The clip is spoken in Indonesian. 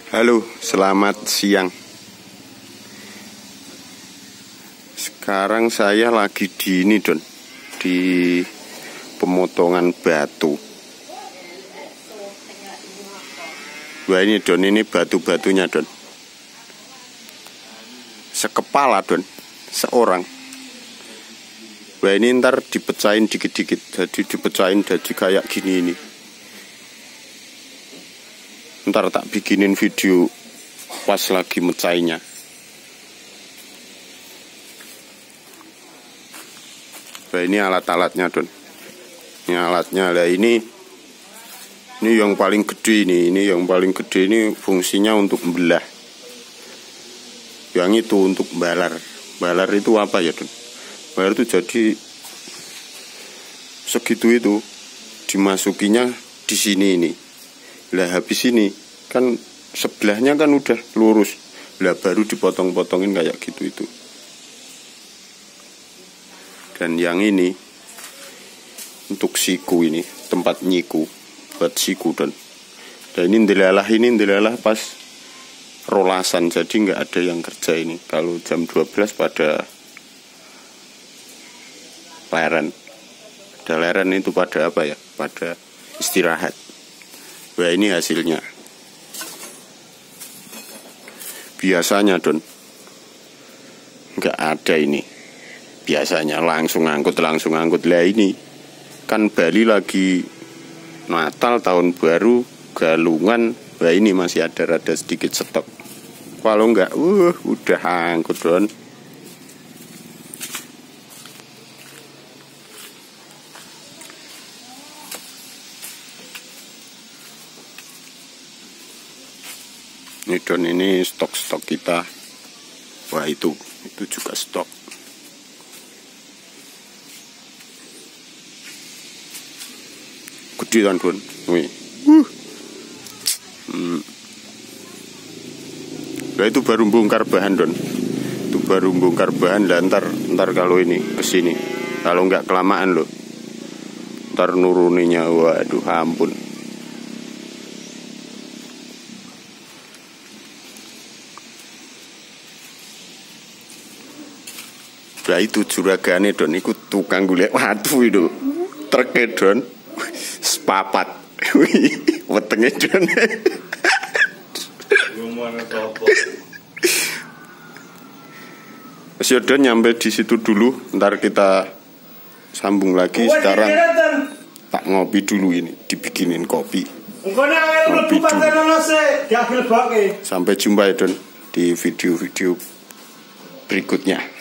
Halo, selamat siang. Sekarang saya lagi di ini, Don, di pemotongan batu. Wah ini, Don, ini batu-batunya, Don. Sekepala, Don, seorang. Wah ini ntar dipecahin dikit-dikit, jadi dipecahin jadi kayak gini ini. Ntar tak bikinin video pas lagi mecainya. Nah, ini alat-alatnya, Don. Ini alatnya. Nah, ini yang paling gede ini. Ini yang paling gede ini fungsinya untuk membelah. Yang itu untuk balar. Balar itu apa ya, Don? Balar itu jadi segitu itu dimasukinya di sini ini. Lah habis ini kan sebelahnya kan udah lurus. Lah baru dipotong-potongin kayak gitu itu. Dan yang ini untuk siku ini, tempat nyiku buat siku, Don. Dan ini ndelalah pas rolasan, jadi nggak ada yang kerja ini. Kalau jam 12 pada leren. Ada leren itu pada apa ya? Pada istirahat. Wah ini hasilnya. Biasanya, Don, nggak ada ini. Biasanya langsung angkut. Lah ini kan Bali lagi Natal, tahun baru, galungan. Wah ini masih ada rada sedikit stok. Kalau nggak, udah angkut, Don. Ini, Don, ini stok-stok kita. Wah itu juga stok. Gede kan, Don. Wih. Nah itu baru bongkar bahan, Don. Itu baru bongkar bahan. Dan ntar kalau ini kesini, kalau nggak kelamaan loh, ntar nuruninya, waduh ampun. Nah itu juragane, Don, ikut tukang golek watu itu. Treke, Don. Sepapat. Wetenge, Don. Mas Don nyampe di situ dulu, ntar kita sambung lagi. Sekarang tak ngopi dulu ini, dibikinin kopi. Ngopi dulu. Sampai jumpa ya, Don, di video-video berikutnya.